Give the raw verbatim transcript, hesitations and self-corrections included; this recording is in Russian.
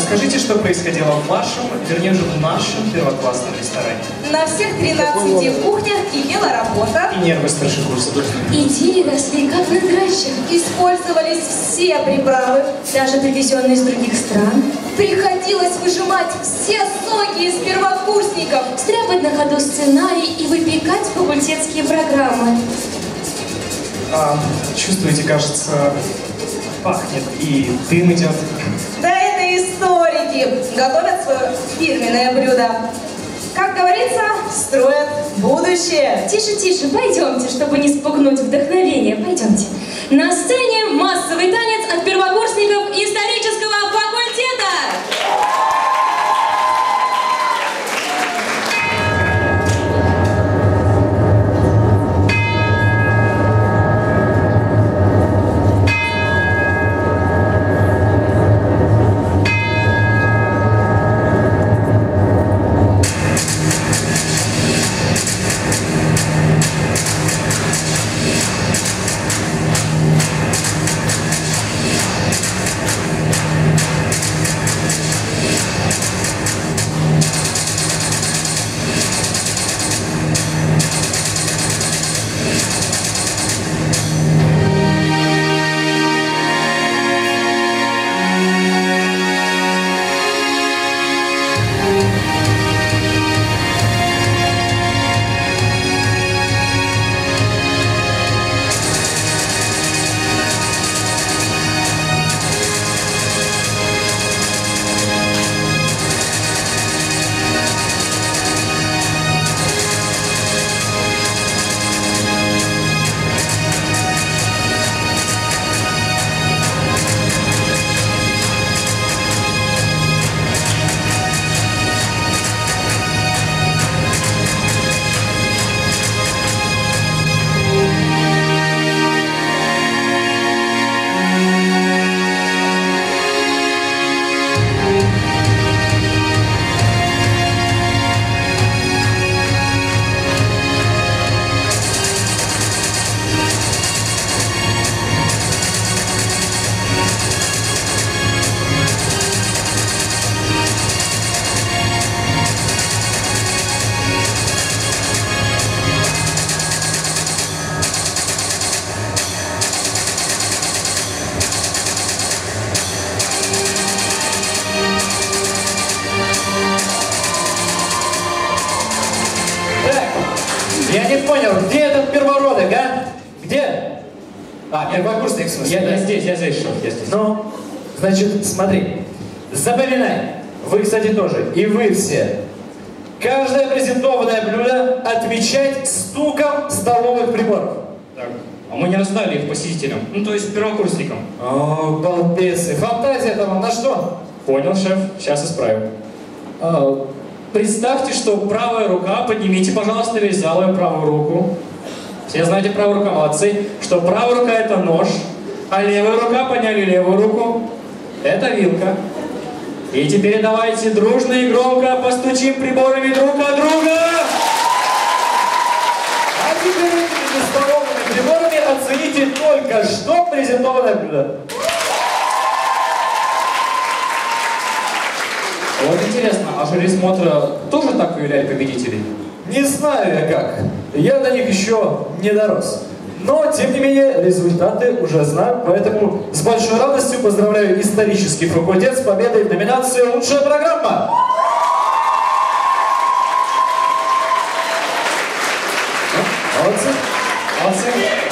расскажите, что происходило в вашем, вернее же в нашем первоклассном ресторане. На всех тринадцати кухнях кипела работа. И нервы старшекурсов. Идеи росли как на дрожжах. Использовались все приправы, Даже привезенные из других стран. приходилось выжимать все соки из первокурсников. Стряпать на ходу сценарий и выпекать факультетские программы. А, чувствуете, кажется, пахнет и дым идет. Да это историки готовят свое фирменное блюдо. Как говорится, строят будущее. Тише, тише, пойдемте, чтобы не спугнуть вдохновение. Пойдемте. На сцене массовый танец от первокурсников исторического факультета. Я не понял, где этот первородок, а? Где? А, первокурсник, в смысле? Я, да? я здесь, я здесь, шеф, я здесь. Ну, значит, смотри, запоминай. Вы, кстати, тоже. И вы все. Каждое презентованное блюдо отвечать стуком столовых приборов. Так, а мы не раздали их посетителям, ну то есть первокурсникам. О, балбесы. Фантазия-то вам на что? Понял, шеф, сейчас исправим. А, представьте, что правая рука, поднимите, пожалуйста, весь зал и правую руку. Все знаете, правая рука, молодцы. Что правая рука это нож, а левая рука, подняли левую руку, это вилка. И теперь давайте дружно и громко постучим приборами друг от друга. А теперь этими столовыми приборами оцените только что презентованное блюдо. Вот интересно, а жюри смотра тоже так выявляет победителей? Не знаю я как. Я до них еще не дорос. Но, тем не менее, результаты уже знаю, поэтому с большой радостью поздравляю исторический факультет с победой в номинации «Лучшая программа». Молодцы. Молодцы.